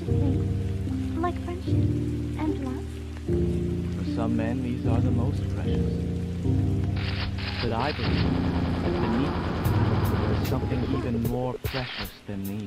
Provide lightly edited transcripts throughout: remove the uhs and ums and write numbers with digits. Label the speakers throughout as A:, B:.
A: precious things, like friendship and love.
B: For some men, these are the most precious. But I believe beneath them there is something even more precious than these.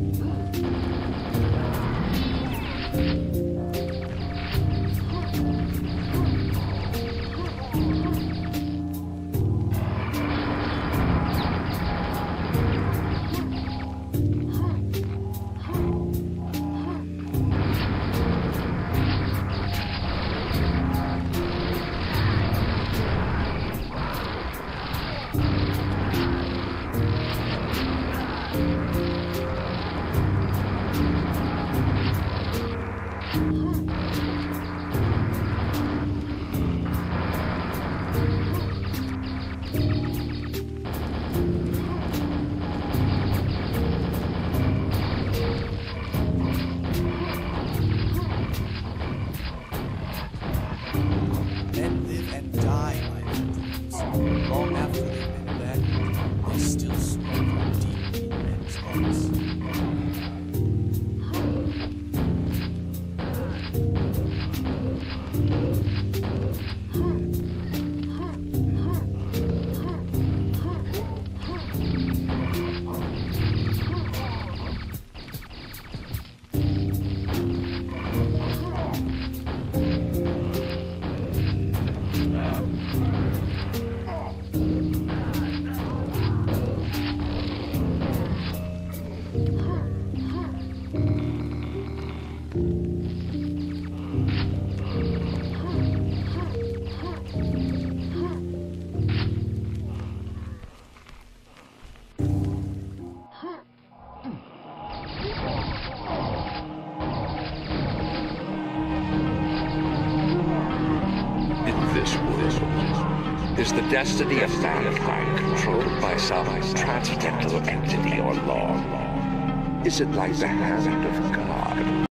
C: Men live and die by their dreams. Long after they've been dead, they still smoke deep in men's hearts.
D: This world is the destiny of mankind controlled by some transcendental entity or law? Is it like the hand of God?